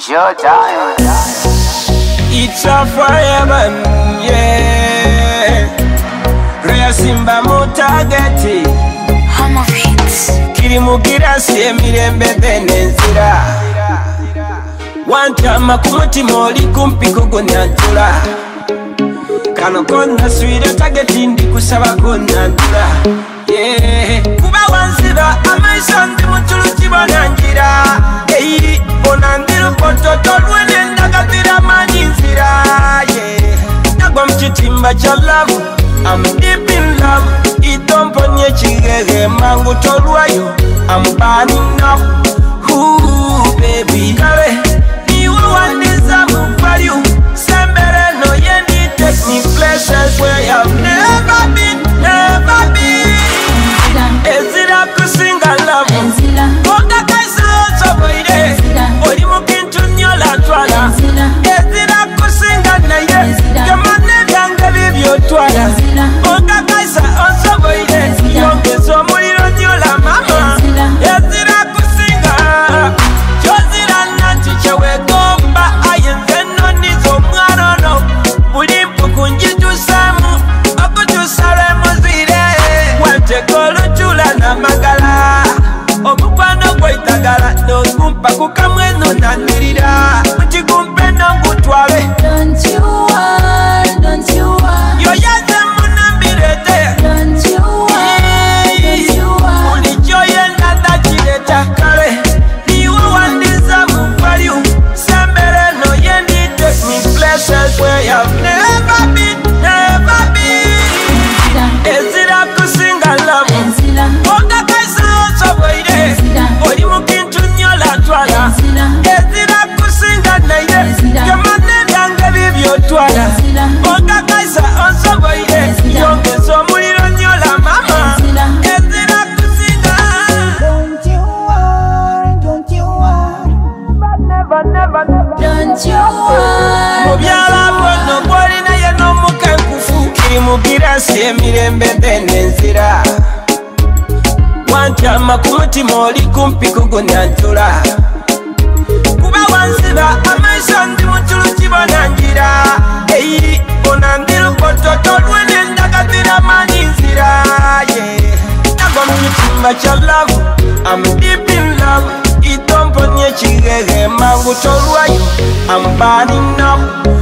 It's your time. It's a forever, yeah. Rare Simba mutageti Home of hits. Kirimugira siye mirembe denenzira Wantama kumutima oli kumpi kugunyantula Kano konna swire tageti ndi kusaba kunyantula Yeah, kuba wanziba amaiso ndi mutulu kibonangira Eyi, onandiru pototo lwene ndagatira manyinzira Yeah, nagwa mchitimba cha love I'm deep in love Itomponye chigege mangu tolwayo I'm burning up Ooh, baby Kale, niwe wandiza mupaliu Sembere no yendi take me places where I've never been, never been Ezira kusinga love Oga kaisa oso boide Oli mukintu nyola twala Ezira kusinga naye Kemane vyange vivyo twala Oga kaisa oso boide Yongezo muliro nyola mama Ezira kusinga Chozira nanti chewe gomba Ayenze nonizo mwarono Buli mpuku njitusamu Okutusare muzire Wante kolu chula na magala Omukwano gwaitagala Nokumpa kukamweno nanirira Mchigumpe nongutwale Don't you worry. Yoyaze munambirete Don't you worry. Ulichoye nanda chileta kale Niwe wandiza mupaliu Sembere no yendi take me places where I've never been, never been Ezira kusinga love Oga kaisa oso boide Oli mukintu nyola twala Ezira kusinga naye Kemane vyange vivyo twala Oga kaisa oso boide Yongezo muliro nyola mama Ezira kusinga Don't you worry. Mubyala bono gwoli naye n'omukankufu Kirimugira siye mirembe denenzira Wantama kumutima oli kumpi kugunyantula Kuba wanziba amaiso ndi mutulu kibonangira Eyi, onandiru pototo lwene ndagatira manyinzira Yeah, nagwa mukitimba cha love I'm deep in love Itomponye chigege mangu tolwayo I'm burning up